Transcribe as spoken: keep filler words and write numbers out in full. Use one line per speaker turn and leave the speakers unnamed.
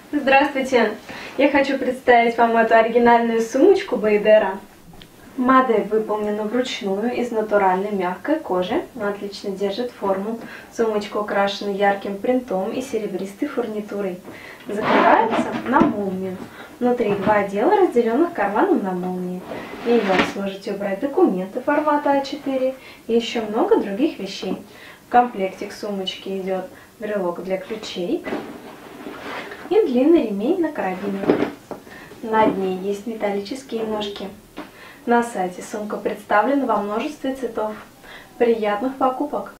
Здравствуйте! Я хочу представить вам эту оригинальную сумочку Бейдера. Модель выполнена вручную из натуральной мягкой кожи, она отлично держит форму. Сумочка украшена ярким принтом и серебристой фурнитурой. Закрывается на молнию. Внутри два отдела, разделенных карманом на молнии. В нее вы сможете убрать документы формата а четыре и еще много других вещей. В комплекте к сумочке идет брелок для ключей и длинный ремень на карабинах. На дне есть металлические ножки. На сайте сумка представлена во множестве цветов. Приятных покупок!